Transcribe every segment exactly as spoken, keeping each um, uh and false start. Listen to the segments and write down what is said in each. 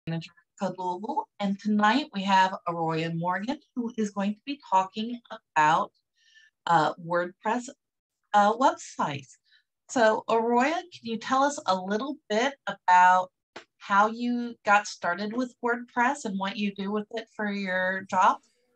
Manager at Code Louisville, and tonight we have Auroiah Morgan, who is going to be talking about uh, WordPress uh, websites. So, Auroiah, can you tell us a little bit about how you got started with WordPress and what you do with it for your job?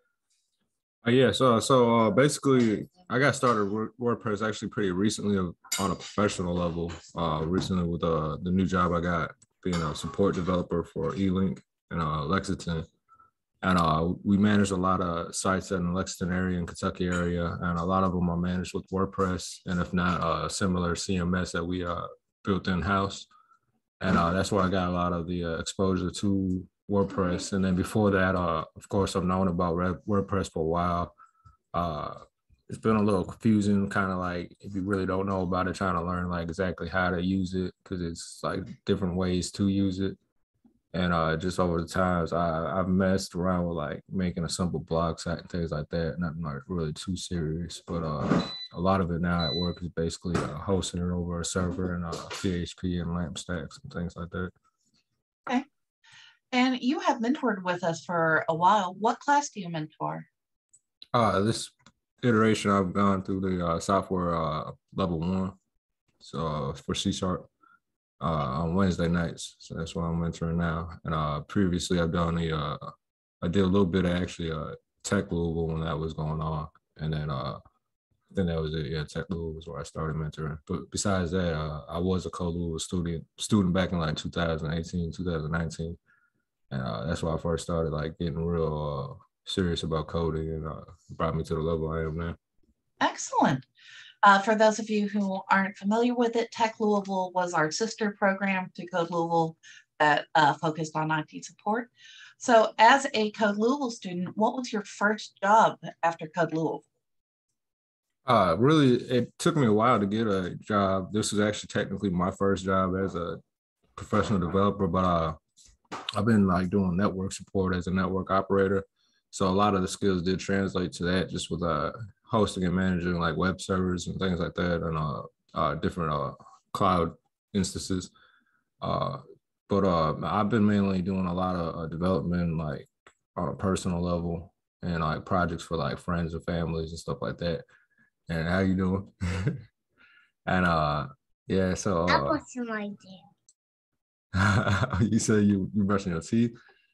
Uh, yeah, so so uh, basically, I got started with WordPress actually pretty recently on a professional level. Uh, recently with uh, the new job I got being a support developer for eLink in uh, Lexington, and uh, we manage a lot of sites in the Lexington area and Kentucky area, and a lot of them are managed with WordPress, and if not, a uh, similar C M S that we uh, built in house, and uh, that's where I got a lot of the uh, exposure to WordPress. And then before that, uh, of course, I've known about WordPress for a while. Uh, it's been a little confusing, kind of like if you really don't know about it, trying to learn like exactly how to use it, because it's like different ways to use it. And uh, just over the times, I, I've messed around with like making a simple blog site and things like that. Nothing like really too serious, but uh, a lot of it now at work is basically uh, hosting it over a server and uh, P H P and LAMP stacks and things like that. Okay. And you have mentored with us for a while. What class do you mentor? Uh, this iteration, I've gone through the uh, software uh, level one, so uh, for C Sharp uh, on Wednesday nights. So that's what I'm mentoring now. And uh, previously, I've done the uh, I did a little bit of actually uh, Tech Louisville when that was going on, and then uh, then that was it. Yeah, Tech Louisville was where I started mentoring. But besides that, uh, I was a Code Louisville student student back in like two thousand eighteen, two thousand nineteen, and uh, that's why I first started like getting real uh, serious about coding, and uh, brought me to the level I am now. Excellent. Uh, for those of you who aren't familiar with it, Tech Louisville was our sister program to Code Louisville that uh, focused on I T support. So as a Code Louisville student, what was your first job after Code Louisville? Uh, really, it took me a while to get a job. This was actually technically my first job as a professional developer, but uh, I've been like doing network support as a network operator. So a lot of the skills did translate to that, just with uh, hosting and managing like web servers and things like that, and uh, uh, different uh, cloud instances. Uh, but uh, I've been mainly doing a lot of uh, development, like on a personal level, and like projects for like friends and families and stuff like that. And how you doing? And uh, yeah, so I uh, got some idea. you say you you brushing your teeth.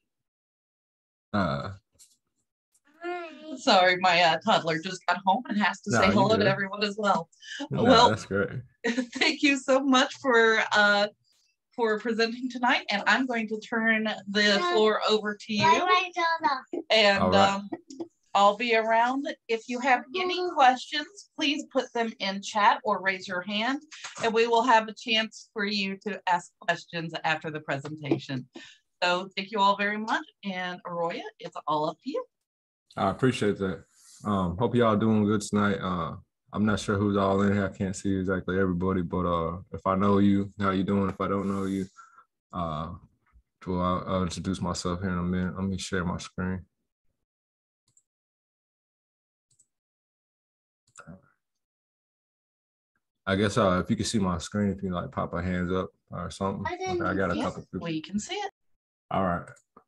Uh, Sorry, my uh, toddler just got home and has to no, say you hello good. to everyone as well. No, Well, that's great. thank you so much for uh, for presenting tonight, and I'm going to turn the floor over to you. And All right. um, I'll be around. If you have any questions, please put them in chat or raise your hand, and we will have a chance for you to ask questions after the presentation. So thank you all very much, and Auroiah, it's all up to you. I appreciate that. Um, hope y'all doing good tonight. Uh, I'm not sure who's all in here. I can't see exactly everybody, but uh, if I know you, how you doing? If I don't know you, uh, well, I'll, I'll introduce myself here in a minute. Let me share my screen. I guess uh, if you can see my screen, if you like pop our hands up or something. Okay, I got a Yes, couple people. we can see it. All right.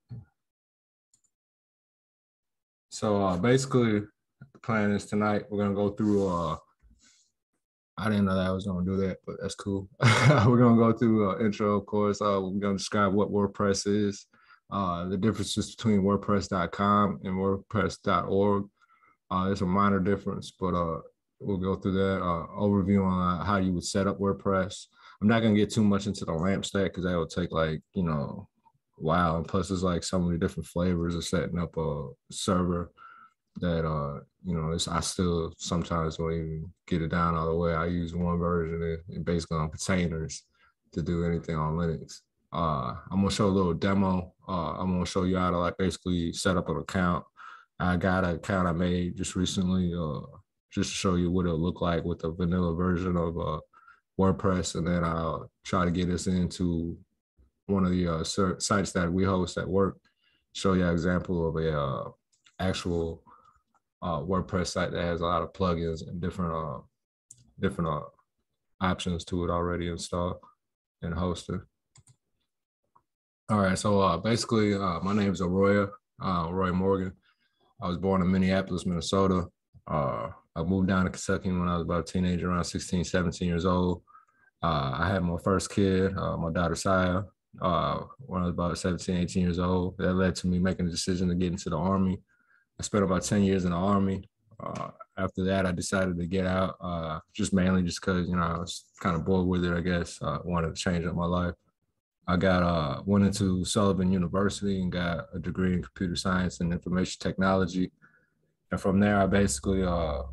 So uh, basically, the plan is tonight we're gonna go through. Uh, I didn't know that I was gonna do that, but that's cool. We're gonna go through uh, intro, of course. Uh, we're gonna describe what WordPress is, uh, the differences between WordPress dot com and WordPress dot org. Uh, there's a minor difference, but uh, we'll go through that uh, overview on uh, how you would set up WordPress. I'm not gonna get too much into the LAMP stack because that would take like you know, a while. And plus, there's like so many different flavors of setting up a server that uh, you know, it's I still sometimes don't even get it down all the way. I use one version and basically on containers to do anything on Linux. Uh, I'm gonna show a little demo. Uh, I'm gonna show you how to like basically set up an account. I got an account I made just recently, uh, just to show you what it'll look like with the vanilla version of uh, WordPress, and then I'll try to get us into one of the uh, sites that we host at work. Show you an example of a uh, actual uh, WordPress site that has a lot of plugins and different uh, different uh, options to it already installed and hosted. All right, so uh, basically, uh, my name is Auroiah, uh, Roy Morgan. I was born in Minneapolis, Minnesota. Uh, I moved down to Kentucky when I was about a teenager, around sixteen, seventeen years old. Uh, I had my first kid, uh, my daughter Saya, uh, when I was about seventeen, eighteen years old. That led to me making a decision to get into the Army. I spent about ten years in the Army. Uh, After that, I decided to get out, uh, just mainly just because, you know, I was kind of bored with it, I guess. I uh, wanted to change up my life. I got uh went into Sullivan University and got a degree in computer science and information technology. And from there, I basically uh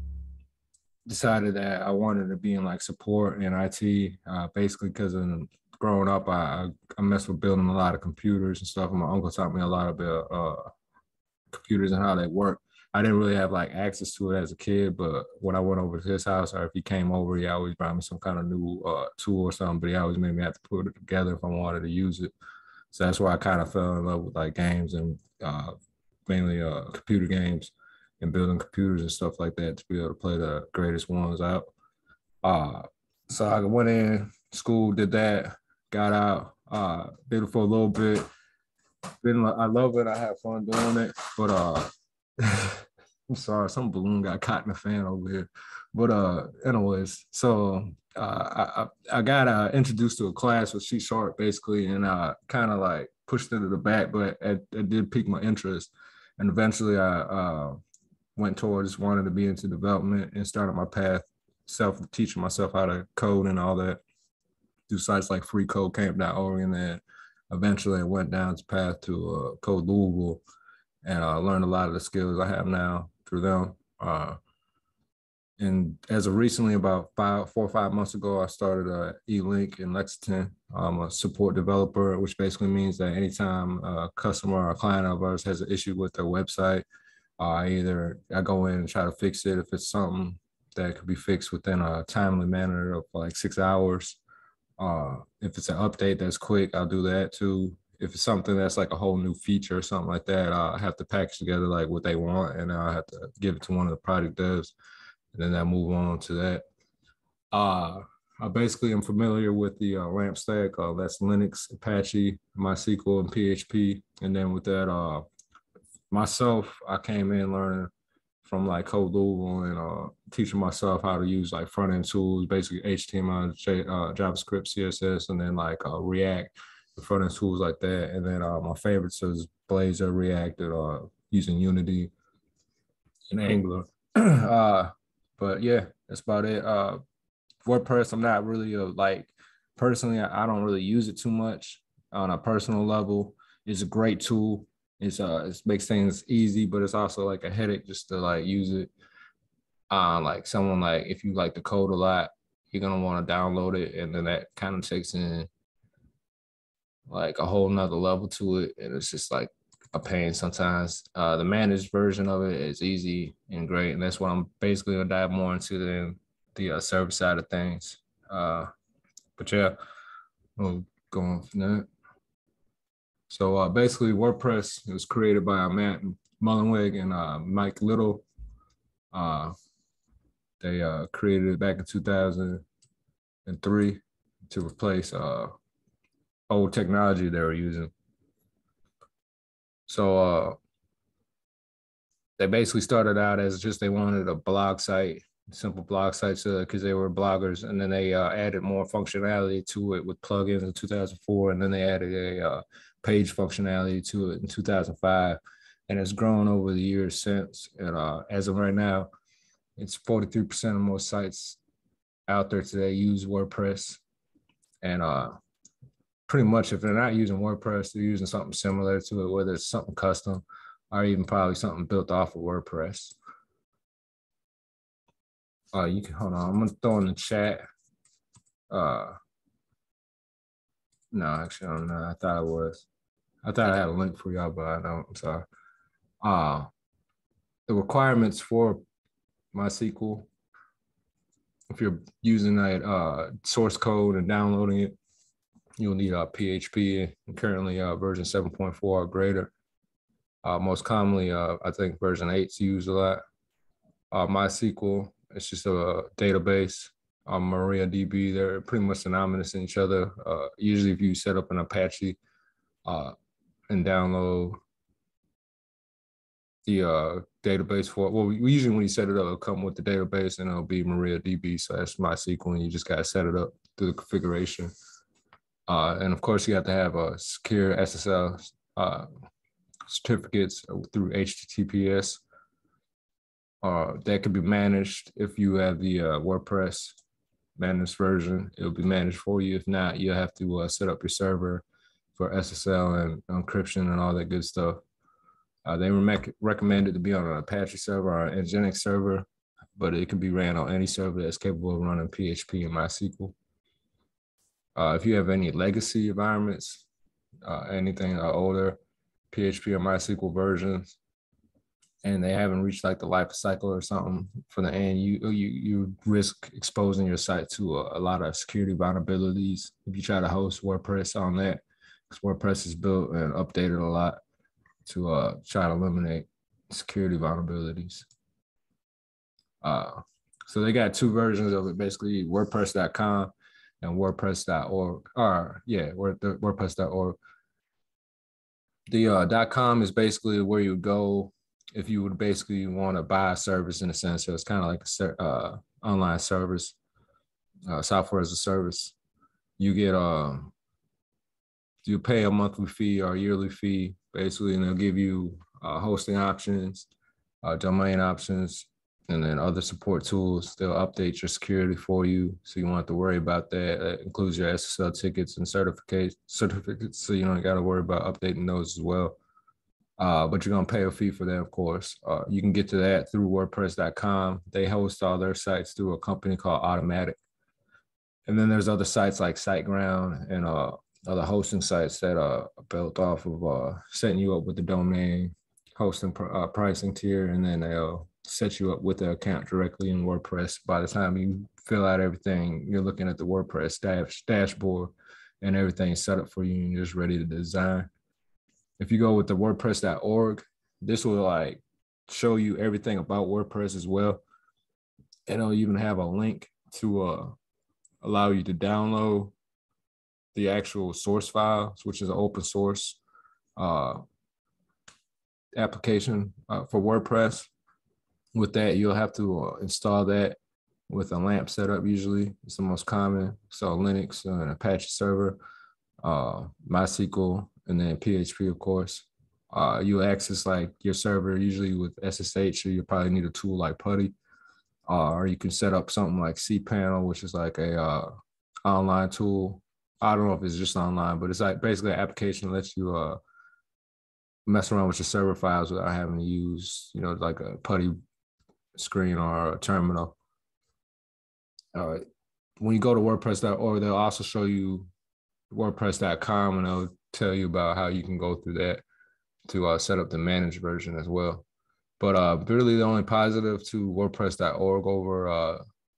decided that I wanted to be in like support and I T, uh, basically because in growing up, I, I messed with building a lot of computers and stuff. And my uncle taught me a lot about uh, computers and how they work. I didn't really have like access to it as a kid, but when I went over to his house or if he came over, he always brought me some kind of new uh, tool or something, but he always made me have to put it together if I wanted to use it. So that's why I kind of fell in love with like games and uh, mainly uh, computer games and building computers and stuff like that to be able to play the greatest ones out. Uh, so I went in school, did that, got out, uh, did it for a little bit. Been, I love it. I have fun doing it, but uh, I'm sorry, some balloon got caught in the fan over here. But uh, anyways, so uh, I I got uh, introduced to a class with C Sharp basically, and uh, kind of like pushed it to the back, but it, it did pique my interest, and eventually I uh, went towards wanting to be into development and started my path, self teaching myself how to code and all that through sites like free code camp dot org, and then eventually I went down the path to uh, Code Louisville and I uh, learned a lot of the skills I have now through them. Uh, and as of recently, about five, four or five months ago, I started a E-Link in Lexington. I'm a support developer, which basically means that anytime a customer or a client of ours has an issue with their website, uh, I either I go in and try to fix it if it's something that could be fixed within a timely manner of like six hours. Uh, if it's an update that's quick, I'll do that too. If it's something that's like a whole new feature or something like that, I have to package together like what they want, and I have to give it to one of the product devs, and then I move on to that. Uh, I basically am familiar with the uh, LAMP stack. Uh, that's Linux, Apache, MySQL, and P H P. And then with that, uh, myself, I came in learning from like Code Louisville and uh, teaching myself how to use like front end tools, basically H T M L, J, uh, JavaScript, C S S, and then like uh, React, the front end tools like that. And then uh, my favorites is Blazor, React, and uh, using Unity and Angular. uh, but yeah, that's about it. Uh, WordPress, I'm not really a, like personally, I, I don't really use it too much on a personal level. It's a great tool. It's uh it makes things easy, but it's also like a headache just to like use it. Uh like someone like if you like to code a lot, you're gonna want to download it, and then that kind of takes in like a whole nother level to it. And it's just like a pain sometimes. Uh the managed version of it is easy and great, and that's what I'm basically gonna dive more into than the uh, service side of things. Uh but yeah, we'll go on from that. So uh, basically, WordPress was created by Matt Mullenweg and uh, Mike Little. Uh, they uh, created it back in two thousand three to replace uh, old technology they were using. So uh, they basically started out as just they wanted a blog site, simple blog sites, because uh, they were bloggers, and then they uh, added more functionality to it with plugins in two thousand four, and then they added a uh, page functionality to it in two thousand five, and it's grown over the years since. And uh, as of right now, it's forty-three percent of most sites out there today use WordPress, and uh, pretty much if they're not using WordPress, they're using something similar to it, whether it's something custom or even probably something built off of WordPress. Uh, you can hold on. I'm gonna throw in the chat. Uh, no, actually, I don't know. I thought it was. I thought I had a link for y'all, but I don't. I'm sorry. Uh, the requirements for MySQL, if you're using that uh, source code and downloading it, you'll need a P H P, and currently uh, version seven point four or greater. Uh, most commonly, uh, I think version eight's used a lot. Uh, MySQL, it's just a database. Um, MariaDB, they're pretty much synonymous in each other. Uh, usually if you set up an Apache uh, and download the uh, database for it. Well, we, usually when you set it up, it'll come with the database and it'll be MariaDB. So that's MySQL, and you just got to set it up through the configuration. Uh, and of course, you have to have a secure S S L uh, certificates through H T T P S. Uh, that could be managed if you have the uh, WordPress managed version. It'll be managed for you. If not, you'll have to uh, set up your server for S S L and encryption and all that good stuff. Uh, they re- recommend it to be on an Apache server or an Nginx server, but it can be ran on any server that's capable of running P H P and MySQL. Uh, if you have any legacy environments, uh, anything uh, older P H P or MySQL versions, and they haven't reached like the life cycle or something for the end, you you you risk exposing your site to a, a lot of security vulnerabilities if you try to host WordPress on that, because WordPress is built and updated a lot to uh, try to eliminate security vulnerabilities. Uh, so they got two versions of it, basically WordPress dot com and WordPress dot org. Or yeah, WordPress dot org. The uh, .com is basically where you would go if you would basically want to buy a service in a sense. So it's kind of like a uh, online service, uh, software as a service. You get uh, you pay a monthly fee or a yearly fee, basically, and they'll give you uh, hosting options, uh, domain options, and then other support tools. They'll update your security for you, so you won't have to worry about that. That includes your S S L tickets and certificate certificates, so you don't got to worry about updating those as well. Uh, but you're gonna pay a fee for that, of course. Uh, you can get to that through WordPress dot com. They host all their sites through a company called Automatic. And then there's other sites like SiteGround and uh, other hosting sites that are built off of uh, setting you up with the domain, hosting pr- uh, pricing tier, and then they'll set you up with the account directly in WordPress. By the time you fill out everything, you're looking at the WordPress dash- dashboard and everything's set up for you and you're just ready to design. If you go with the WordPress dot org, this will like show you everything about WordPress as well. And it'll even have a link to uh, allow you to download the actual source files, which is an open source uh, application uh, for WordPress. With that, you'll have to uh, install that with a LAMP setup. Usually, it's the most common. So Linux, uh, an Apache server, uh, MySQL, and then P H P, of course. Uh, you access like your server usually with S S H, or you probably need a tool like Putty, uh, or you can set up something like cPanel, which is like a uh, online tool. I don't know if it's just online, but it's like basically an application that lets you uh, mess around with your server files without having to use, you know, like a Putty screen or a terminal. Uh, when you go to WordPress dot org, they'll also show you WordPress dot com, and they'll tell you about how you can go through that to uh, set up the managed version as well. But uh, really, the only positive to WordPress dot org over uh,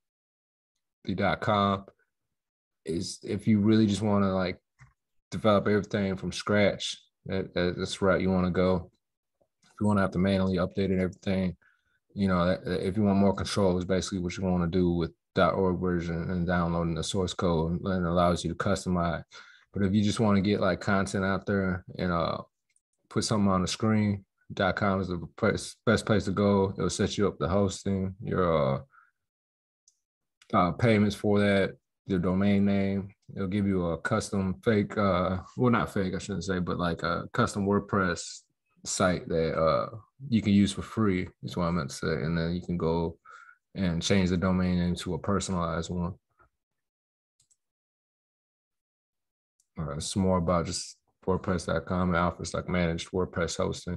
the .com is if you really just want to like develop everything from scratch, that, that, that's the route you want to go. If you want to have to manually update it, everything, you know, that, if you want more control, is basically what you want to do with .org version and downloading the source code, and it allows you to customize. But if you just want to get like content out there and uh, put something on the screen, .com is the place, best place to go. It'll set you up the hosting, your uh, uh, payments for that, your domain name. It'll give you a custom fake, uh, well, not fake, I shouldn't say, but like a custom WordPress site that uh, you can use for free, is what I meant to say. And then you can go and change the domain name to a personalized one. All right, it's more about just WordPress dot com. It offers like managed WordPress hosting.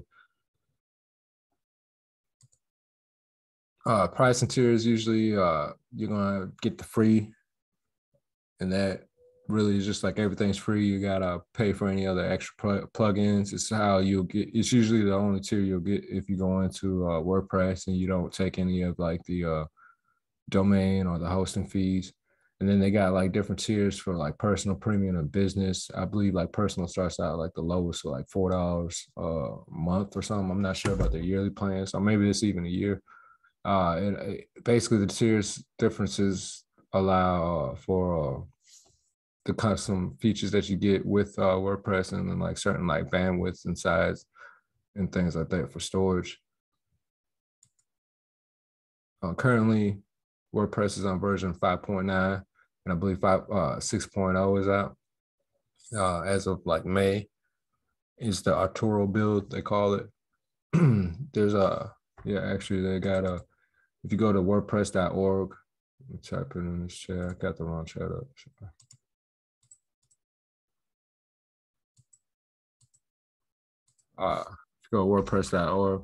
Uh, pricing tiers, usually uh, you're gonna get the free, and that really is just like everything's free. You gotta pay for any other extra pl- plugins. It's how you'll get. It's usually the only tier you'll get if you go into uh, WordPress and you don't take any of like the uh, domain or the hosting fees. And then they got like different tiers for like personal, premium, and business. I believe like personal starts out like the lowest, so like four dollars a month or something. I'm not sure about their yearly plans, so maybe it's even a year. Uh, and uh, basically the tiers differences allow uh, for uh, the custom features that you get with uh, WordPress, and then like certain like bandwidths and size and things like that for storage. Uh, currently, WordPress is on version five point nine, and I believe five, uh, six point oh is out uh, as of like May. Is the Arturo build, they call it. There's a, yeah, actually they got a, if you go to wordpress dot org, let me type it in this chat. I got the wrong chat up. Uh, if you go to wordpress dot org,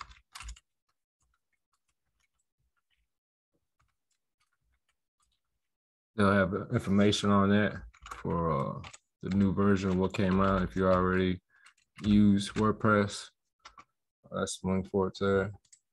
they'll have information on that for uh, the new version, what came out. If you already use WordPress, that's the link for it there.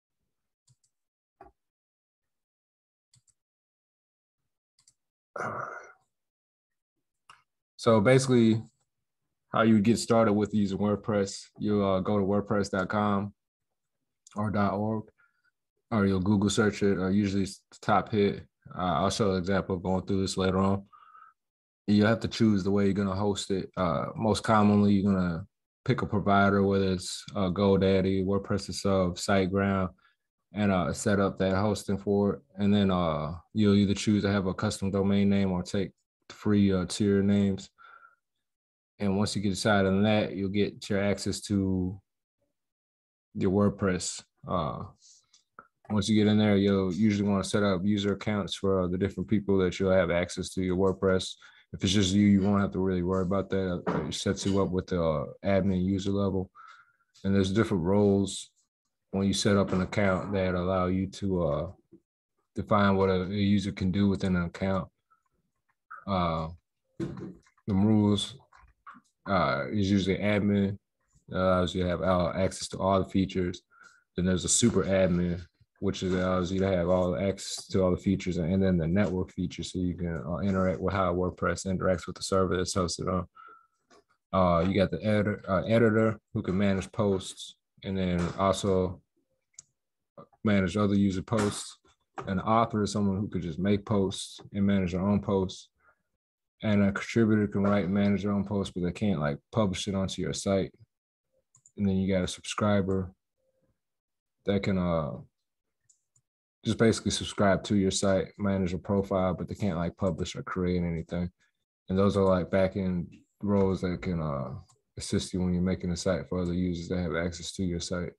So basically, how you get started with using WordPress, you uh, go to wordpress dot com or .org, or you'll Google search it, or usually it's the top hit. Uh, I'll show an example of going through this later on. You have to choose the way you're gonna host it. Uh, most commonly, you're gonna pick a provider, whether it's uh, GoDaddy, WordPress itself, SiteGround, and uh, set up that hosting for it. And then uh, you'll either choose to have a custom domain name or take free uh, tier names. And once you get decided on that, you'll get your access to your WordPress. Uh, once you get in there, you'll usually want to set up user accounts for uh, the different people that you'll have access to your WordPress. If it's just you, you won't have to really worry about that. It sets you up with the uh, admin user level. And there's different roles when you set up an account that allow you to uh, define what a, a user can do within an account. Uh, the rules uh, is usually admin, allows you to have uh, access to all the features. Then there's a super admin, which allows you to have all access to all the features, and, and then the network features, so you can uh, interact with how WordPress interacts with the server that's hosted on. Uh, you got the editor, uh, editor who can manage posts, and then also manage other user posts. An author is someone who could just make posts and manage their own posts. And a contributor can write and manage their own posts, but they can't like publish it onto your site. And then you got a subscriber that can uh just basically subscribe to your site, manage a profile, but they can't like publish or create anything. And those are like back-end roles that can uh assist you when you're making a site for other users that have access to your site.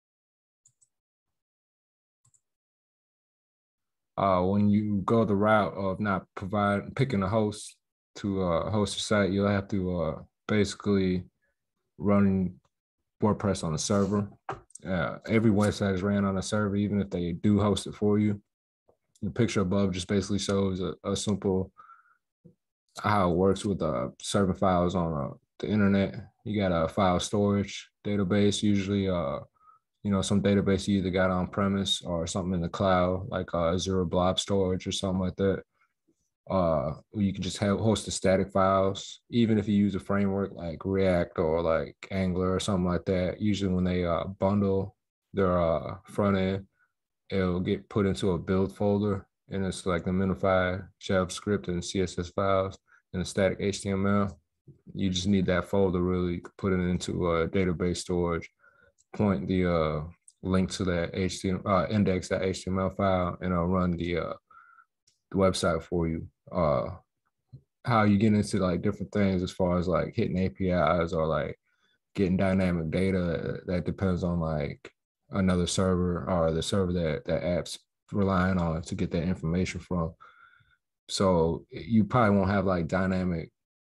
Uh, when you go the route of not providing, picking a host to uh, host your site, you'll have to uh, basically run WordPress on a server. Uh, every website is ran on a server, even if they do host it for you. The picture above just basically shows a, a simple how it works with uh, serving files on uh, the internet. You got a file storage database, usually uh, you know, some database you either got on premise or something in the cloud, like uh, Azure Blob Storage or something like that. Uh, you can just have host the static files, even if you use a framework like React or like Angular or something like that. Usually when they uh, bundle their uh, front end, it'll get put into a build folder, and it's like the minified JavaScript and C S S files and the static H T M L. You just need that folder really, put it into a database storage, point the uh, link to that H T M L, uh, index that H T M L file, and I'll run the, uh, the website for you. Uh, how you get into like different things as far as like hitting A P Is or like getting dynamic data, that depends on like another server or the server that that app's relying on to get that information from. So you probably won't have like dynamic,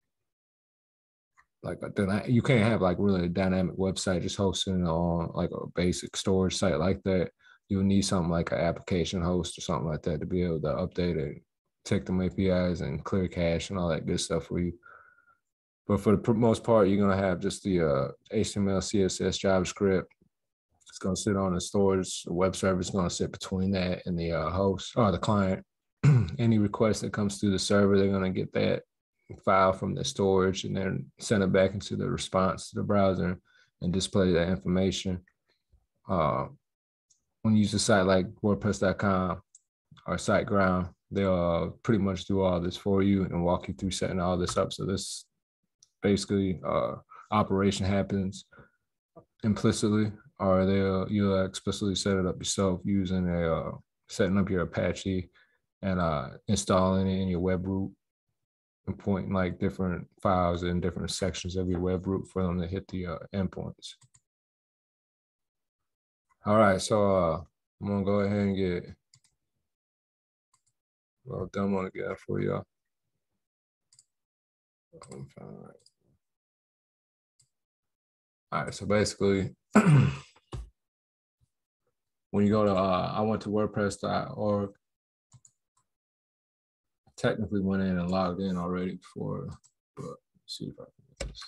like you can't have like really a dynamic website just hosting on like a basic storage site like that. You'll need something like an application host or something like that to be able to update it, take them A P Is and clear cache and all that good stuff for you. But for the most part, you're gonna have just the uh, H T M L, C S S, JavaScript. It's gonna sit on the storage. The web server is gonna sit between that and the uh, host or the client. Any request that comes through the server, they're gonna get that file from the storage and then send it back into the response to the browser and display that information. Uh, when you use a site like WordPress dot com or SiteGround, they'll uh, pretty much do all this for you and walk you through setting all this up. So this basically uh, operation happens implicitly, or they'll you'll explicitly set it up yourself using a uh, setting up your Apache and uh, installing it in your web root and pointing like different files in different sections of your web root for them to hit the uh, endpoints. All right, so uh, I'm gonna go ahead and get a little demo together for y'all. All right, so basically, when you go to, uh, I went to WordPress dot org. Technically went in and logged in already before, but let's see if I can get this.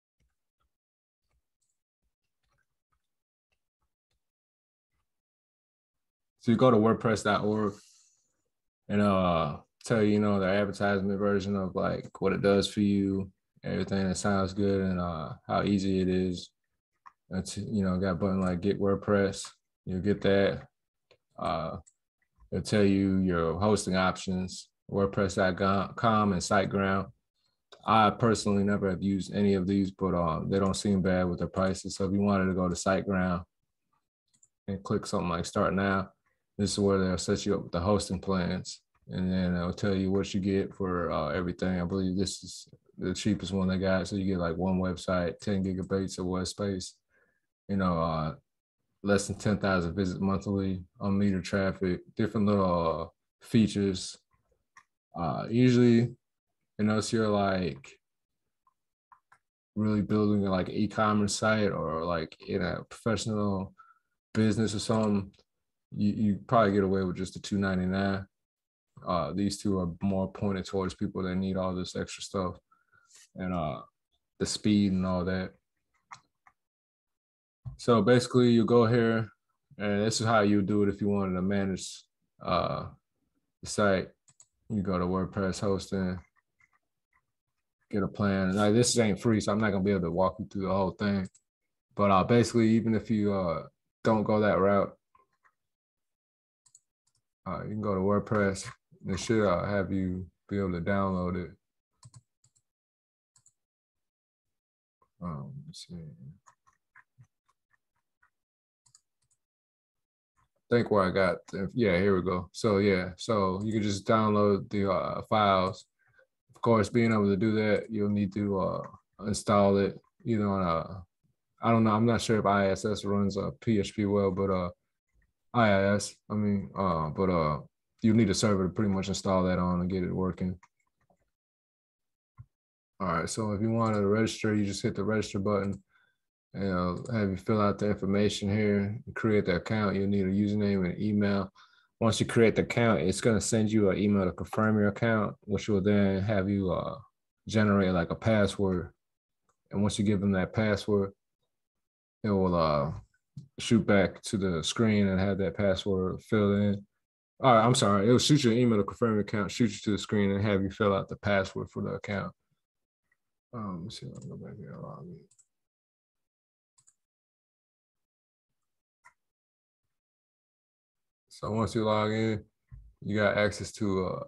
So you go to WordPress dot org and uh tell you, you know, the advertisement version of like what it does for you, everything that sounds good, and uh how easy it is. That's, you know, got a button like Get WordPress. You'll get that. Uh, it'll tell you your hosting options, WordPress dot com and SiteGround. I personally never have used any of these, but um, they don't seem bad with the prices. So if you wanted to go to SiteGround and click something like Start Now, this is where they'll set you up with the hosting plans, and then it'll tell you what you get for uh, everything. I believe this is the cheapest one they got. So you get like one website, ten gigabytes of web space, you know, uh, less than ten thousand visits monthly, unmetered traffic, different little uh, features. Uh, usually, unless you're like really building like an e-commerce site or like in a professional business or something, you, you probably get away with just the two ninety-nine. Uh, these two are more pointed towards people that need all this extra stuff and uh, the speed and all that. So basically, you go here, and this is how you do it if you wanted to manage uh, the site. You go to WordPress hosting, get a plan. Like, this ain't free, so I'm not gonna be able to walk you through the whole thing. But uh, basically, even if you uh, don't go that route, uh, you can go to WordPress. It should uh, have you be able to download it. Um, let's see. I think where I got, yeah, here we go. So yeah, so you can just download the uh, files. Of course, being able to do that, you'll need to uh, install it either on a, I don't know, I'm not sure if I S S runs a P H P well, but uh, I I S, I mean, uh, but uh, you need a server to pretty much install that on and get it working. All right, so if you want to register, you just hit the register button and uh, have you fill out the information here, create the account. You'll need a username and email. Once you create the account, it's going to send you an email to confirm your account, which will then have you uh, generate like a password. And once you give them that password, it will uh, shoot back to the screen and have that password filled in. All right, I'm sorry. It will shoot you an email to confirm your account, shoot you to the screen, and have you fill out the password for the account. Um, let's see. I'll go back here. Log in. So once you log in, you got access to uh,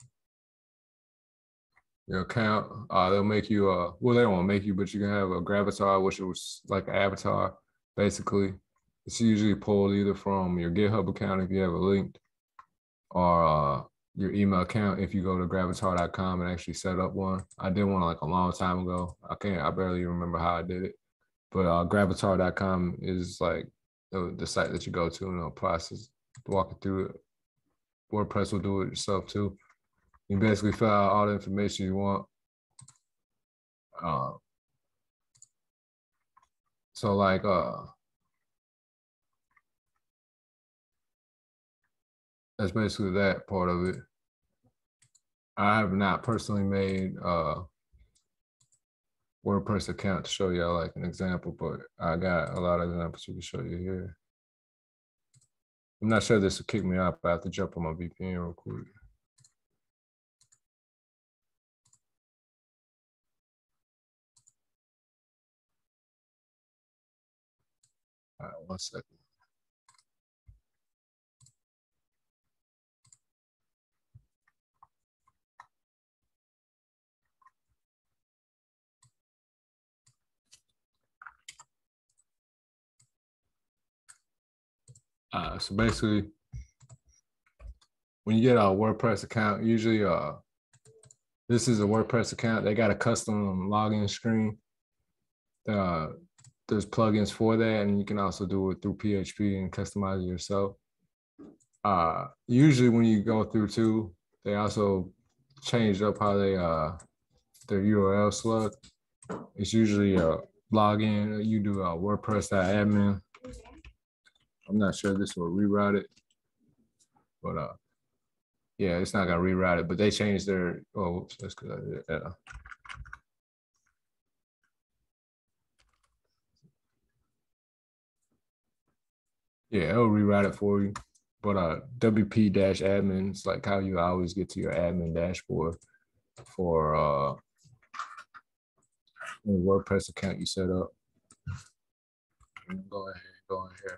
your account. Uh, they'll make you, uh, well, they won't make you, but you can have a gravatar, which was like an avatar, basically. It's usually pulled either from your GitHub account if you have a link, or uh, your email account if you go to gravatar dot com and actually set up one. I did one like a long time ago. I can't, I barely remember how I did it. But uh, gravatar dot com is like the, the site that you go to and it'll process, walk you through it. WordPress will do it yourself too. You basically fill out all the information you want. Uh, so like, uh, that's basically that part of it. I have not personally made a WordPress account to show y'all like an example, but I got a lot of examples we can show you here. I'm not sure this will kick me out, but I have to jump on my V P N real quick. All right, one second. Uh, so basically, when you get a WordPress account, usually uh, this is a WordPress account. They got a custom login screen. Uh, there's plugins for that, and you can also do it through P H P and customize it yourself. Uh, usually when you go through too, they also changed up how they uh their U R L slug. It's usually a login. You do a WordPress.admin. I'm not sure this will reroute it, but uh, yeah, it's not gonna reroute it. But they changed their. Oh, whoops, that's because I did that. Uh, yeah, it'll reroute it for you. But uh, W P-admin is like how you always get to your admin dashboard for uh, any WordPress account you set up. Go ahead, go in here.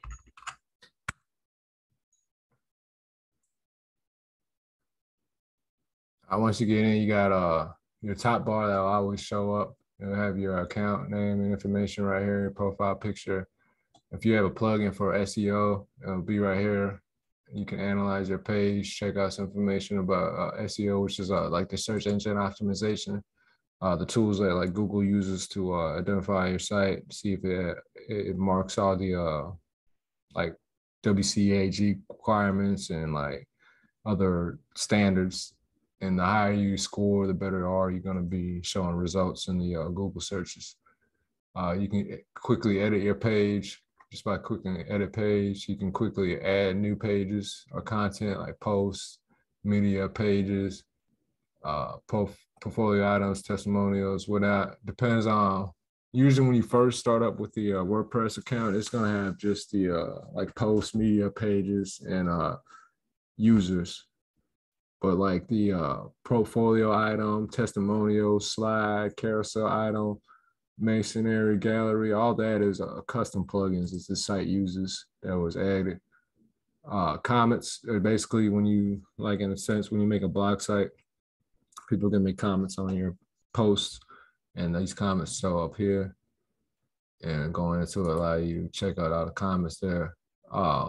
Uh, once you get in, you got uh your top bar that will always show up. It'll have your account name and information right here, your profile picture. If you have a plugin for S E O, it'll be right here. You can analyze your page, check out some information about uh, S E O, which is uh, like the search engine optimization. Uh, the tools that like Google uses to uh, identify your site, see if it it marks all the uh, like W C A G requirements and like other standards. And the higher you score, the better are you going to be showing results in the uh, Google searches. Uh, you can quickly edit your page just by clicking edit page. You can quickly add new pages or content like posts, media pages, uh, portfolio items, testimonials, whatnot. Depends on, usually when you first start up with the uh, WordPress account, it's going to have just the uh, like post, media pages, and uh, users. But like the uh, portfolio item, testimonial, slide, carousel item, masonry, gallery, all that is uh, custom plugins that the site uses that was added. Uh, comments are basically when you, like in a sense, when you make a blog site, people can make comments on your posts, and these comments show up here. And going into it, allow you to check out all the comments there. Uh,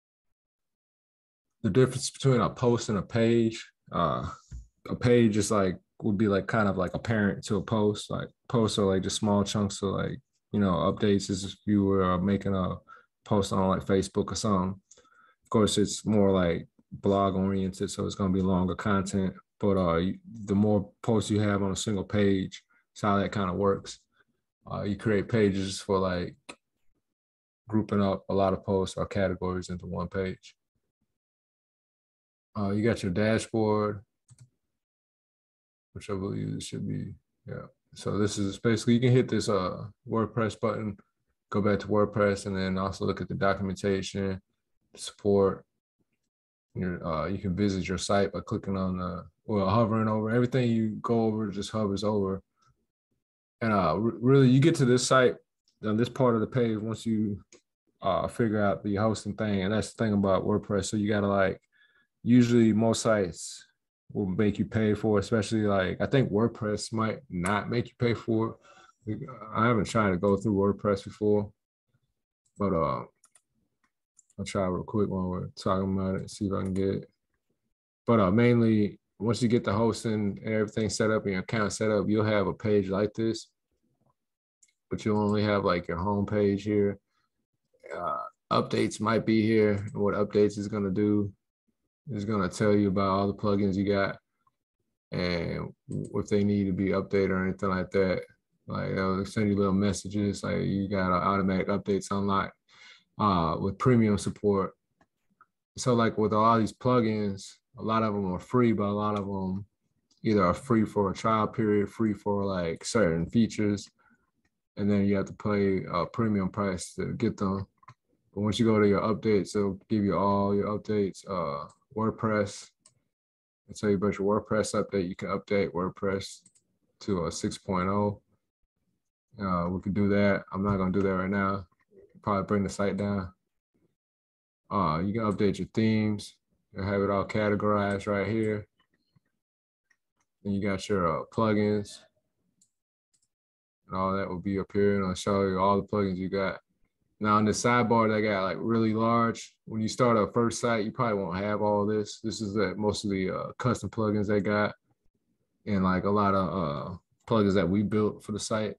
the difference between a post and a page, uh, a page is like, would be like kind of like a parent to a post. Like posts are like just small chunks of like, you know, updates as if you were making a post on like Facebook or something. Of course, it's more like blog oriented, so it's going to be longer content. But uh, the more posts you have on a single page, it's how that kind of works. Uh, you create pages for like grouping up a lot of posts or categories into one page. Uh, you got your dashboard, which I believe it should be, yeah. So this is basically, you can hit this uh, WordPress button, go back to WordPress, and then also look at the documentation, support. Your, uh, you can visit your site by clicking on the, well, hovering over. Everything you go over just hovers over. And uh, really, you get to this site, on this part of the page, once you uh, figure out the hosting thing. And that's the thing about WordPress. So you got to like, usually most sites will make you pay for, especially like, I think WordPress might not make you pay for it. I haven't tried to go through WordPress before, but uh, I'll try real quick while we're talking about it, see if I can get it. But uh, mainly, once you get the hosting and everything set up and your account set up, you'll have a page like this, but you'll only have like your home page here. Uh, updates might be here. And what updates is going to do is going to tell you about all the plugins you got and if they need to be updated or anything like that. Like they'll send you little messages like you got automatic updates unlocked uh, with premium support. So like with all these plugins, a lot of them are free, but a lot of them either are free for a trial period, free for like certain features, and then you have to pay a premium price to get them. But once you go to your updates, it'll give you all your updates. Uh, WordPress, it'll tell you about your WordPress update. You can update WordPress to a six point oh. Uh, we could do that. I'm not gonna do that right now. Probably bring the site down. Uh, you can update your themes. You'll have it all categorized right here. And you got your uh, plugins. And all that will be up here, and I'll show you all the plugins you got. Now on the sidebar, they got like really large. When you start a first site, you probably won't have all this. This is the most of the uh, custom plugins they got, and like a lot of uh, plugins that we built for the site.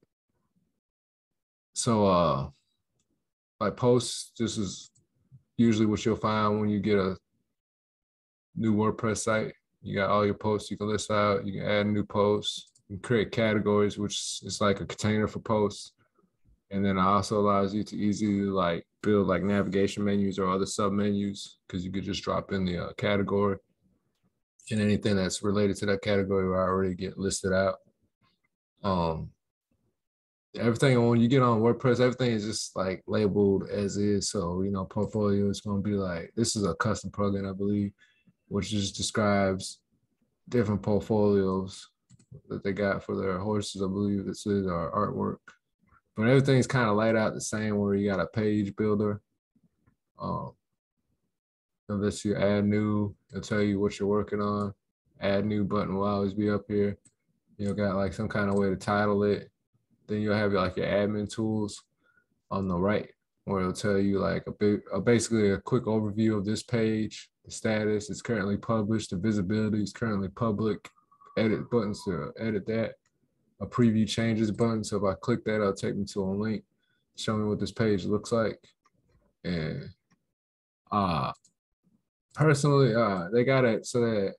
So uh, like posts, this is usually what you'll find when you get a new WordPress site. You got all your posts you can list out. You can add new posts. You can create categories, which is like a container for posts. And then it also allows you to easily like build like navigation menus or other sub menus, because you could just drop in the uh, category, and anything that's related to that category will already get listed out. Um, everything when you get on WordPress, everything is just like labeled as is. So, you know, portfolio is going to be like, this is a custom plugin, I believe, which just describes different portfolios that they got for their horses. I believe this is our artwork. But everything's kind of laid out the same, where you got a page builder. Um, unless you add new, it'll tell you what you're working on. Add new button will always be up here. You got like some kind of way to title it. Then you'll have like your admin tools on the right, where it'll tell you like a big, a, basically a quick overview of this page. The status is currently published. The visibility is currently public. Edit buttons to edit that. A preview changes button. So if I click that, it'll take me to a link, show me what this page looks like. And uh personally, uh they got it so that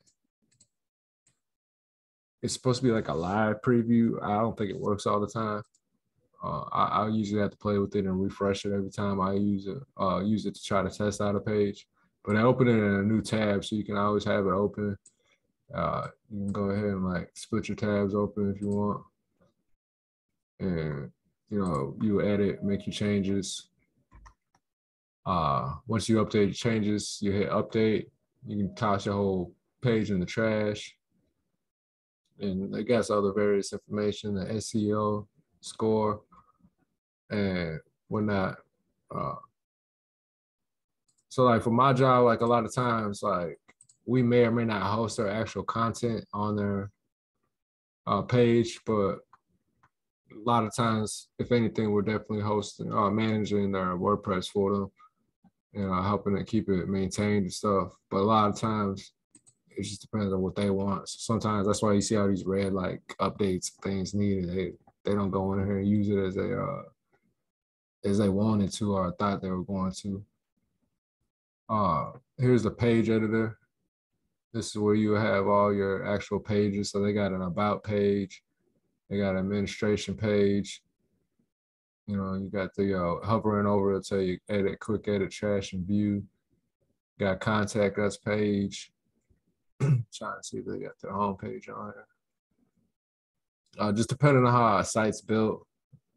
it's supposed to be like a live preview. I don't think it works all the time. Uh, I, I usually have to play with it and refresh it every time I use it. Uh, use it to try to test out a page. But I open it in a new tab, so you can always have it open. Uh, you can go ahead and like split your tabs open if you want, and you know you edit, make your changes. Uh, once you update your changes, you hit update. You can toss your whole page in the trash, and I guess other various information, the S E O score and whatnot. Uh, so like for my job, like a lot of times, like we may or may not host our actual content on their uh, page, but a lot of times, if anything, we're definitely hosting, uh, managing their WordPress for them, and uh, helping to keep it maintained and stuff. But a lot of times, it just depends on what they want. So sometimes that's why you see all these red like updates, things needed. They they don't go in here and use it as they uh as they wanted to or thought they were going to. Uh, here's the page editor. This is where you have all your actual pages. So they got an about page, they got an administration page. You know, you got the uh, hovering over, it'll tell you edit, quick edit, trash, and view. Got contact us page. Trying to see if they got their home page on here. Uh, just depending on how a site's built,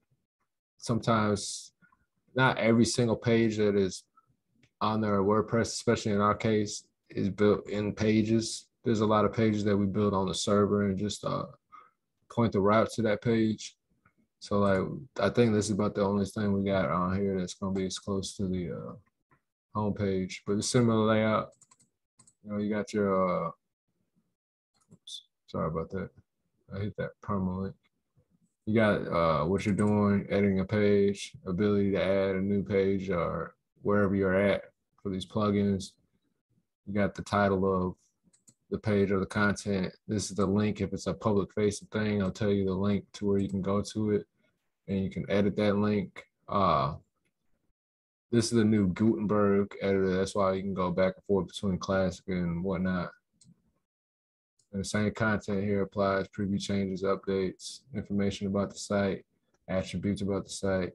sometimes not every single page that is on their WordPress, especially in our case, is built in pages. There's a lot of pages that we build on the server and just uh, point the route to that page. So like, I think this is about the only thing we got on here that's gonna be as close to the uh, home page, but it's similar layout. You know, you got your, uh, oops, sorry about that. I hit that permalink. You got uh, what you're doing, editing a page, ability to add a new page or wherever you're at for these plugins. You got the title of the page or the content. This is the link. If it's a public facing thing, I'll tell you the link to where you can go to it and you can edit that link. Uh, this is the new Gutenberg editor. That's why you can go back and forth between classic and whatnot. And the same content here applies: preview changes, updates, information about the site, attributes about the site.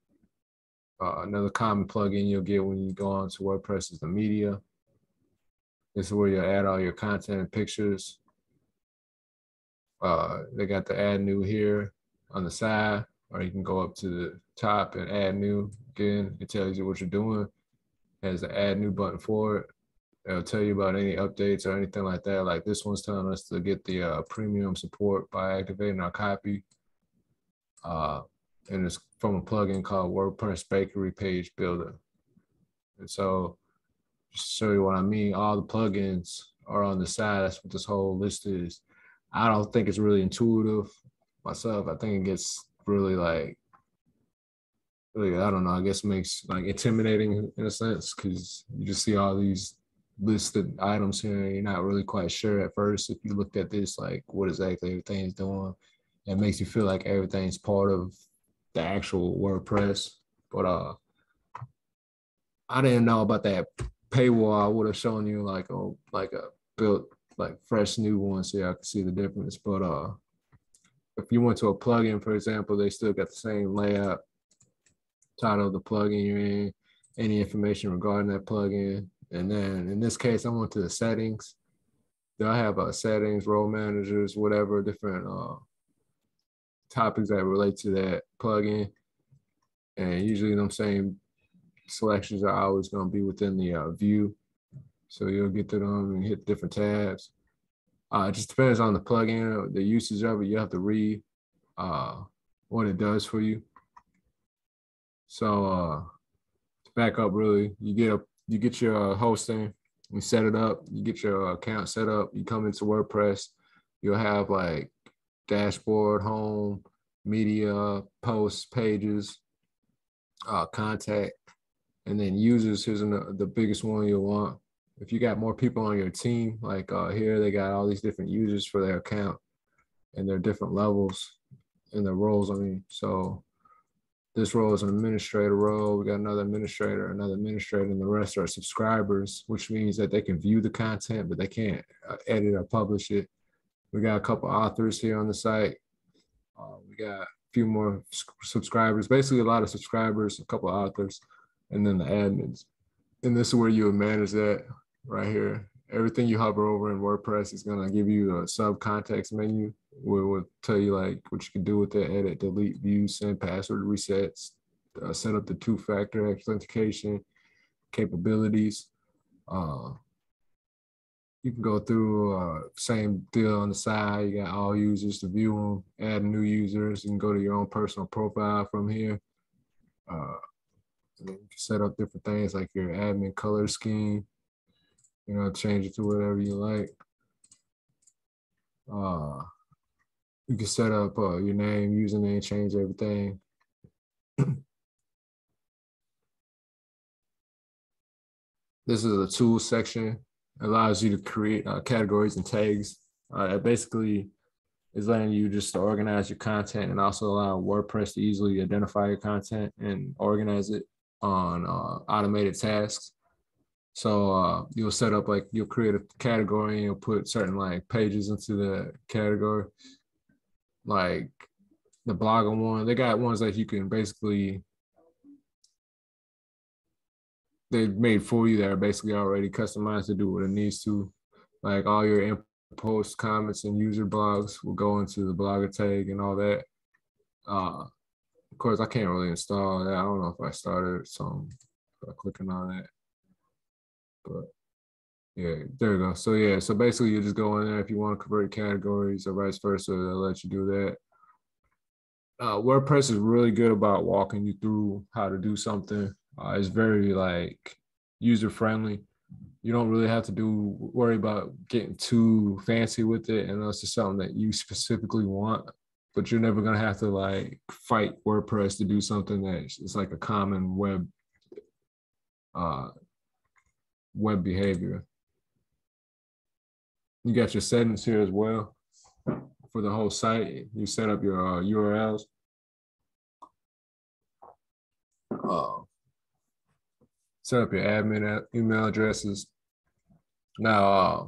Uh, another common plugin you'll get when you go on to WordPress is the media. This is where you'll add all your content and pictures. Uh, they got the add new here on the side, or you can go up to the top and add new. Again, it tells you what you're doing. It has the add new button for it. It'll tell you about any updates or anything like that. Like this one's telling us to get the uh, premium support by activating our copy. Uh, and it's from a plugin called WordPress Bakery Page Builder. And so just to show you what I mean, all the plugins are on the side. That's what this whole list is. I don't think it's really intuitive myself. I think it gets really like really, I don't know, I guess makes like intimidating in a sense, because you just see all these listed items here and you're not really quite sure at first if you looked at this, like what exactly everything's doing. It makes you feel like everything's part of the actual WordPress. But uh I didn't know about that paywall. I would have shown you like a like a built like fresh new one so y'all can see the difference. But uh if you went to a plugin, for example, they still got the same layout, title of the plugin you're in, any information regarding that plugin. And then in this case, I went to the settings. They'll have uh, settings, role managers, whatever, different uh, topics that relate to that plugin. And usually them same selections are always going to be within the uh, view. So you'll get to them and hit different tabs. Uh, it just depends on the plugin, the usage of it. You have to read uh, what it does for you. So uh, to back up, really, you get a you get your uh, hosting, you set it up, you get your account set up, you come into WordPress, you'll have like dashboard, home, media, posts, pages, uh, contact, and then users. Here's the, the biggest one you'll want. If you got more people on your team, like uh, here, they got all these different users for their account and their different levels and their roles. I mean, so this role is an administrator role. We got another administrator, another administrator, and the rest are subscribers, which means that they can view the content, but they can't uh, edit or publish it. We got a couple authors here on the site. Uh, we got a few more subscribers, basically a lot of subscribers, a couple authors, and then the admins. And this is where you would manage that right here. Everything you hover over in WordPress is going to give you a sub context menu where will tell you like what you can do with it: edit, delete, view, send password resets, uh, set up the two-factor authentication capabilities. Uh, you can go through uh, same deal on the side. You got all users to view them, add new users. You can go to your own personal profile from here. Uh, and then you can set up different things like your admin color scheme. You know, change it to whatever you like. Uh, you can set up uh, your name, username, change everything. This is a tools section. It allows you to create uh, categories and tags. Uh, it basically is letting you just organize your content and also allow WordPress to easily identify your content and organize it on uh, automated tasks. So uh, you'll set up like you'll create a category and you'll put certain like pages into the category. Like the blogger one, they got ones that you can basically they made for you that are basically already customized to do what it needs to. Like all your posts, comments, and user blogs will go into the blogger tag and all that. Uh, of course, I can't really install that. I don't know if I started some so clicking on that, but yeah, there you go. So yeah, so basically you just go in there if you want to convert categories or vice versa, they'll let you do that. Uh, WordPress is really good about walking you through how to do something. Uh, it's very like user friendly. You don't really have to do worry about getting too fancy with it unless it's something that you specifically want. But you're never gonna have to like fight WordPress to do something that is like a common web uh, web behavior. You got your settings here as well for the whole site. You set up your uh, U R Ls. Uh, set up your admin email addresses. Now, uh,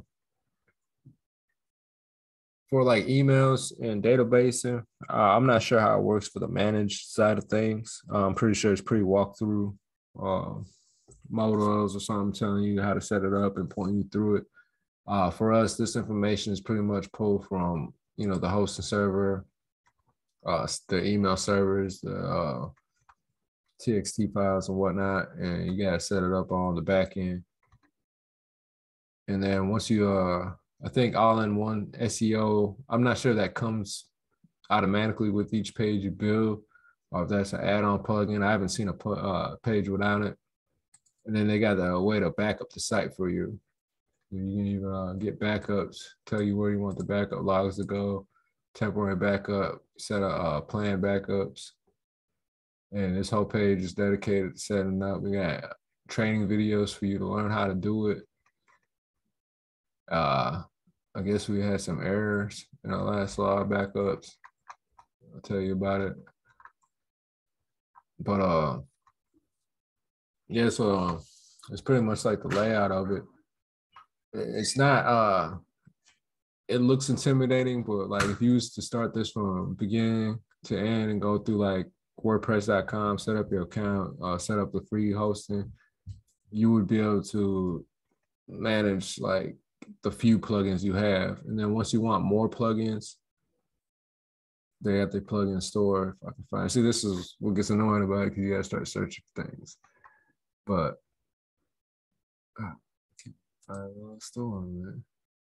for like emails and databasing, uh, I'm not sure how it works for the managed side of things. Uh, I'm pretty sure it's pretty walkthrough uh, modals or something telling you how to set it up and pointing you through it. Uh, for us, this information is pretty much pulled from, you know, the hosting server, uh, the email servers, the uh, T X T files and whatnot, and you gotta set it up on the back end. And then once you, uh, I think all-in-one S E O, I'm not sure that comes automatically with each page you build, or if that's an add-on plugin. I haven't seen a uh, page without it. And then they got a way to back up the site for you. You can even uh, get backups, tell you where you want the backup logs to go, temporary backup, set a uh, planned backups. And this whole page is dedicated to setting up. We got training videos for you to learn how to do it. Uh, I guess we had some errors in our last slide backups. I'll tell you about it. But uh, yeah, so uh, it's pretty much like the layout of it. It's not uh, it looks intimidating, but like if you used to start this from beginning to end and go through like WordPress dot com, set up your account, uh, set up the free hosting, you would be able to manage like the few plugins you have. And then once you want more plugins, they have the plugin store. If I can find, see, this is what gets annoying about it because you gotta start searching for things. But uh, I can't find a little store, man.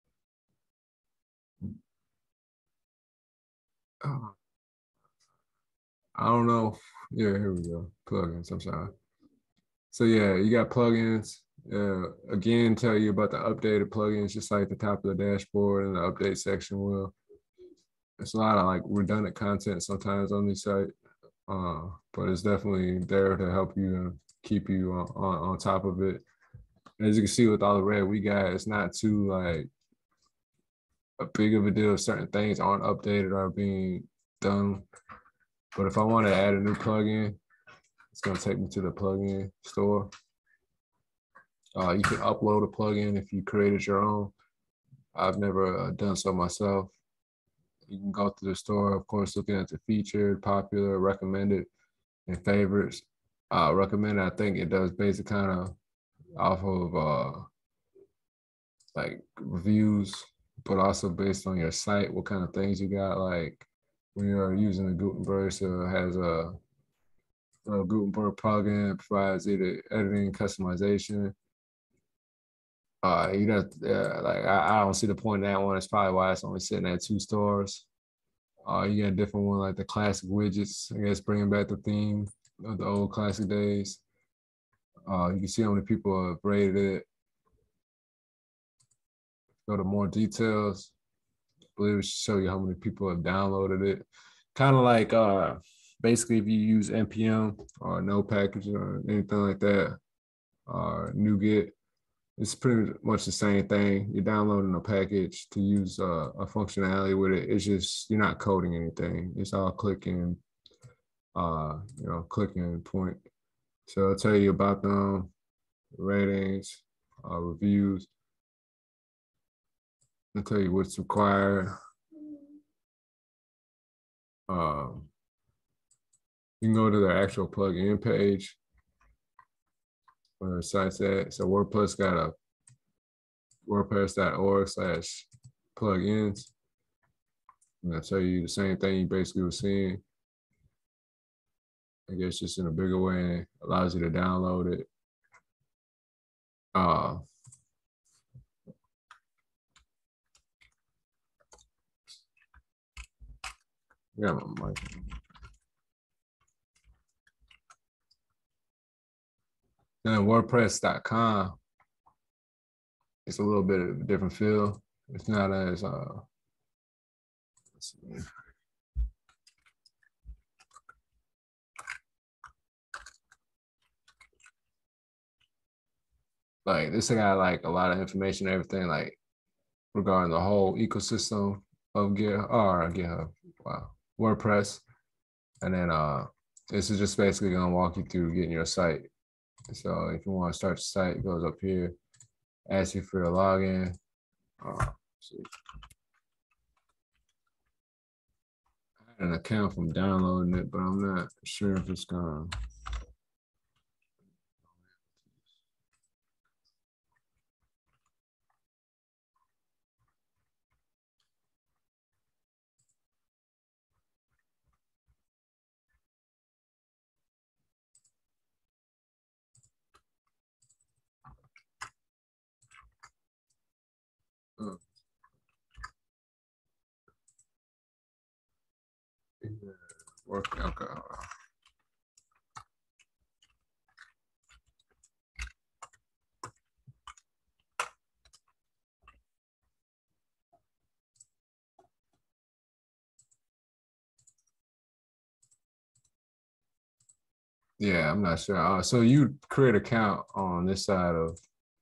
Oh, I don't know. Yeah, here we go. Plugins. I'm sorry. So yeah, you got plugins. Uh, again, tell you about the updated plugins, just like the top of the dashboard and the update section will. It's a lot of like redundant content sometimes on these sites, uh, but it's definitely there to help you and keep you on, on, on top of it. As you can see with all the red we got, it's not too like a big of a deal if certain things aren't updated or being done. But if I want to add a new plugin, it's going to take me to the plugin store. Uh, you can upload a plugin if you created your own. I've never uh, done so myself. You can go through the store, of course, looking at the featured, popular, recommended, and favorites. Uh, recommended, I think it does basic kind of off of uh, like reviews, but also based on your site, what kind of things you got. Like when you're using the Gutenberg, so it has a, a Gutenberg plugin, provides either editing, customization. Uh, you know, uh, like I, I don't see the point in that one. It's probably why it's only sitting at two stars. Uh, you got a different one like the classic widgets. I guess bringing back the theme of the old classic days. Uh, you can see how many people have rated it. Go to more details. I believe it should show you how many people have downloaded it. Kind of like uh, basically if you use N P M or no package or anything like that, or NuGet, it's pretty much the same thing. You're downloading a package to use uh, a functionality with it. It's just you're not coding anything. It's all clicking, uh, you know, clicking and point. So I'll tell you about them, ratings, uh, reviews. I'll tell you what's required. Um, you can go to their actual plugin page where the site's at. So WordPress got a WordPress dot org slash plugins. And I'll tell you the same thing you basically were seeing. I guess just in a bigger way, and allows you to download it. Uh, yeah, my mic. Then WordPress dot com, it's a little bit of a different feel. It's not as uh, let's see. Like this got like a lot of information, everything like regarding the whole ecosystem of GitHub or GitHub, wow, WordPress, and then uh, this is just basically gonna walk you through getting your site. So if you want to start your site, it goes up here, asks you for your login. Uh, see. I had an account from downloading it, but I'm not sure if it's gonna. Uh, work. Okay. Yeah, I'm not sure. Uh, so you create an account on this side of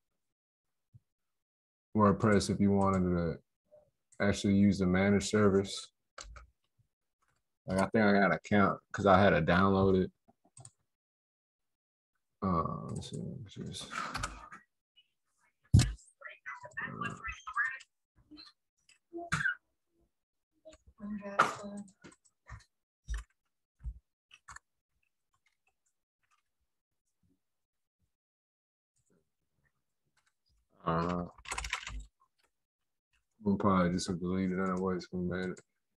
WordPress if you wanted to actually use the managed service. Like I think I got an account because I had to download it. Uh, let's see, just, uh, we'll probably just delete it anyways from that.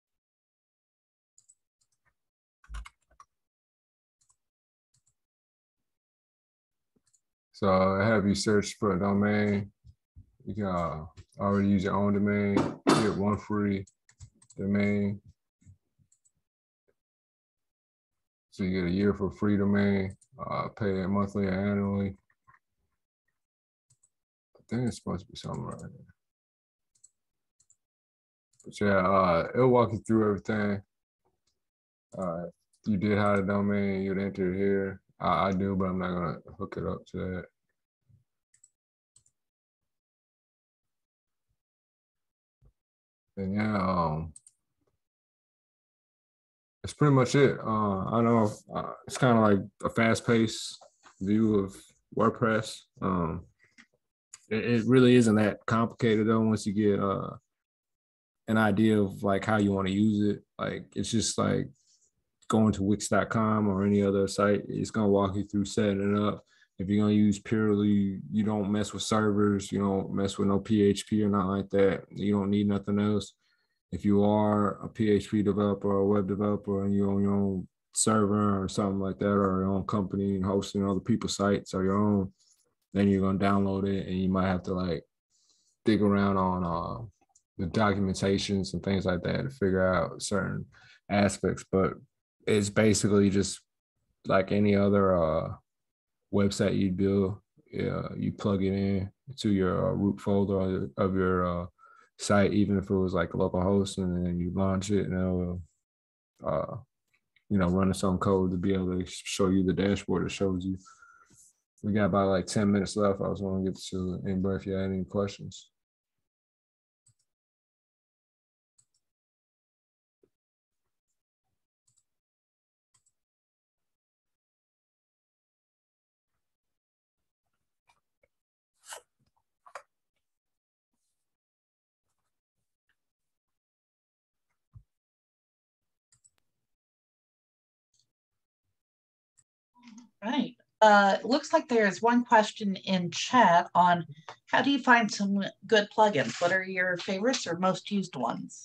So I have you search for a domain. You can uh, already use your own domain, get one free domain. So you get a year for free domain, uh, pay it monthly or annually. I think it's supposed to be something right here. But yeah, uh, it'll walk you through everything. Uh, you did hide a domain, you'd enter it here. I, I do, but I'm not gonna hook it up to that. And yeah, um, that's pretty much it. Uh, I know uh, it's kind of like a fast-paced view of WordPress. Um, it, it really isn't that complicated though. Once you get uh, an idea of like how you want to use it, like it's just like going to wix dot com or any other site. It's gonna walk you through setting it up. If you're gonna use purely, you don't mess with servers, you don't mess with no P H P or nothing like that. You don't need nothing else. If you are a P H P developer or a web developer and you own your own server or something like that, or your own company and hosting other people's sites or your own, then you're gonna download it and you might have to like dig around on uh, the documentations and things like that to figure out certain aspects. But it's basically just like any other uh, website you build. Yeah, you plug it in to your uh, root folder of your uh, site, even if it was like a local host, and then you launch it and it'll, uh, you know, run its own code to be able to show you the dashboard that shows you. We got about like ten minutes left. I was going to get to anybody if you had any questions. Right. Uh, it looks like there is one question in chat on how do you find some good plugins? What are your favorites or most used ones?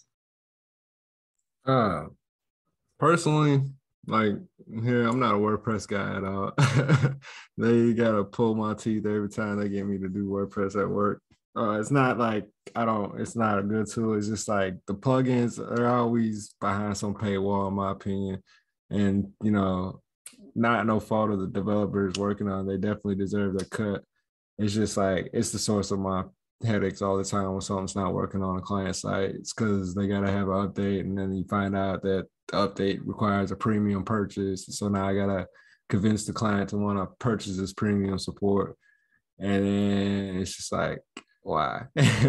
Uh, Personally, like here, I'm not a WordPress guy at all. They gotta pull my teeth every time they get me to do WordPress at work. Uh, it's not like I don't. It's not a good tool. It's just like the plugins are always behind some paywall, in my opinion. And you know, not no fault of the developers working on. It. They definitely deserve their cut. It's just like it's the source of my headaches all the time when something's not working on a client site. It's because they gotta have an update, and then you find out that the update requires a premium purchase. So now I gotta convince the client to want to purchase this premium support, and then it's just like, why?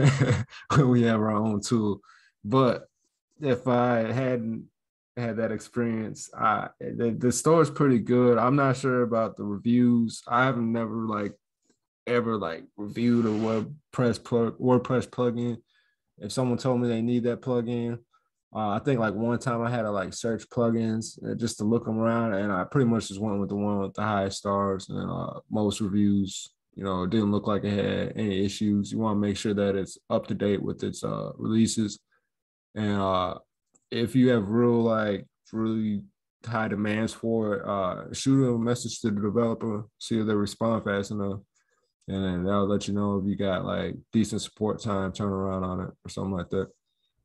We have our own tool. But if I hadn't had that experience, I the, the store is pretty good. I'm not sure about the reviews. I've never like ever like reviewed a WordPress plug WordPress plugin. If someone told me they need that plugin, uh, I think like one time I had to like search plugins uh, just to look them around, and I pretty much just went with the one with the highest stars and uh, most reviews. You know, it didn't look like it had any issues. You want to make sure that it's up to date with its uh, releases, and uh, if you have real like really high demands for it, uh, shoot a message to the developer, see if they respond fast enough, and then that'll let you know if you got like decent support time, turn around on it or something like that.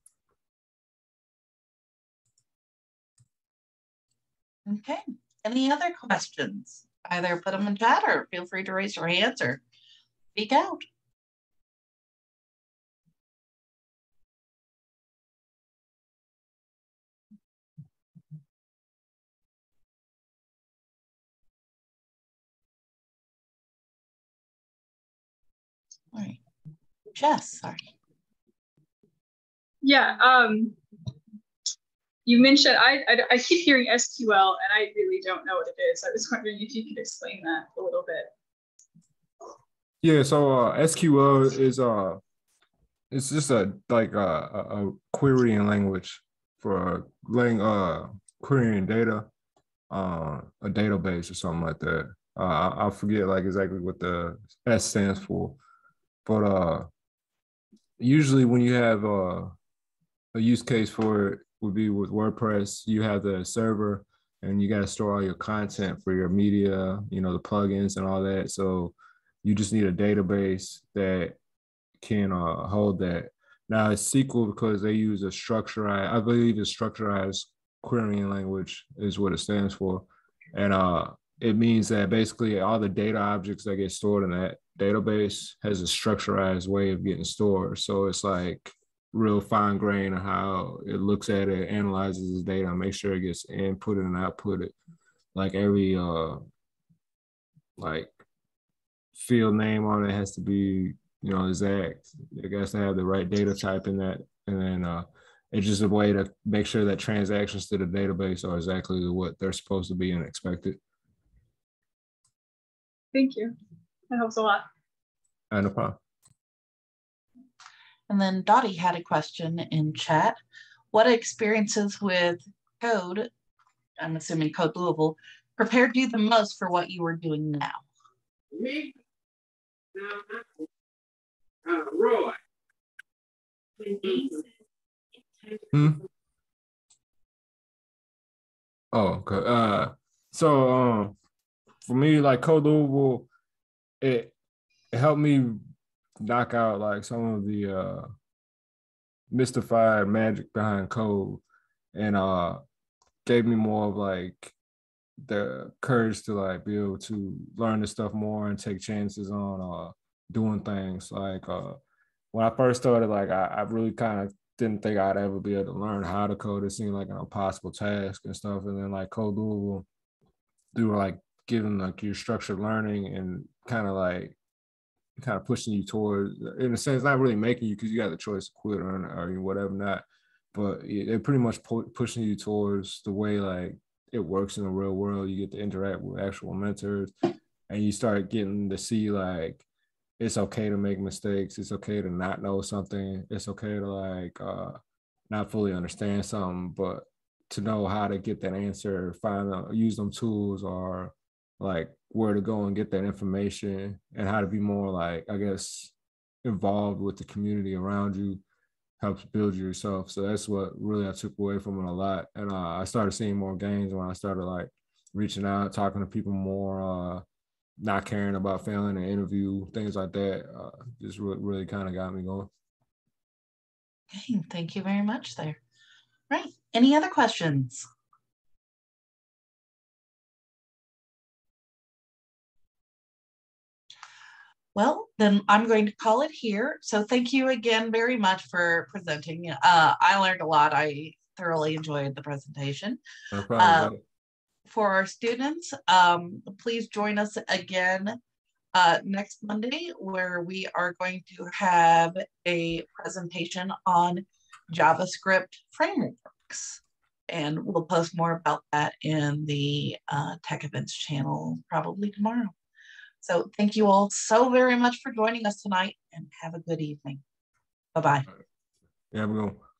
Okay. Any other questions? Either put them in chat or feel free to raise your hands or speak out. All right. Jess, sorry. Yeah, um, you mentioned, I, I, I keep hearing S Q L and I really don't know what it is. I was wondering if you could explain that a little bit. Yeah, so uh, S Q L is uh, it's just a like a, a, a querying language for laying uh querying data, uh, a database or something like that. Uh, I, I forget like exactly what the S stands for, but uh, usually when you have uh, a use case for it would be with WordPress. You have the server and you got to store all your content for your media, you know, the plugins and all that. So you just need a database that can uh, hold that. Now it's S Q L because they use a structured, I believe it's structured querying language is what it stands for. And uh, it means that basically all the data objects that get stored in that database has a structured way of getting stored. So it's like real fine grain of how it looks at it, analyzes the data, make sure it gets inputted and outputted. Like every uh like field name on it has to be, you know, exact. It has to have the right data type in that. And then uh it's just a way to make sure that transactions to the database are exactly what they're supposed to be and expected. Thank you. That helps a lot. Uh, no problem. And then Dottie had a question in chat. What experiences with code, I'm assuming Code Louisville, prepared you the most for what you were doing now? Me? Uh, Roy. Hmm? Oh, okay. Uh, so um, for me, like Code Louisville, it, it helped me knock out like some of the uh, mystified magic behind code, and uh, gave me more of like the courage to like be able to learn this stuff more and take chances on uh, doing things. Like uh, when I first started, like I, I really kind of didn't think I'd ever be able to learn how to code. It seemed like an impossible task and stuff. And then like Code Louisville, through like giving like your structured learning and kind of like kind of pushing you towards, in a sense, not really making you, because you got the choice to quit or, or whatever not, but they're pretty much pu- pushing you towards the way like it works in the real world. You get to interact with actual mentors and you start getting to see like it's okay to make mistakes. It's okay to not know something. It's okay to like uh, not fully understand something, but to know how to get that answer, find out, use them tools, or like where to go and get that information, and how to be more like, I guess, involved with the community around you helps build yourself. So that's what really I took away from it a lot. And uh, I started seeing more gains when I started like reaching out, talking to people more, uh, not caring about failing an interview, things like that. Uh, just really, really kind of got me going. Okay, thank you very much there. Right, any other questions? Well, then I'm going to call it here. So thank you again very much for presenting. Uh, I learned a lot. I thoroughly enjoyed the presentation. No problem. Uh, for our students, um, please join us again uh, next Monday, where we are going to have a presentation on JavaScript frameworks. And we'll post more about that in the uh, Tech Events channel probably tomorrow. So thank you all so very much for joining us tonight, and have a good evening. Bye-bye. Yeah, we're going.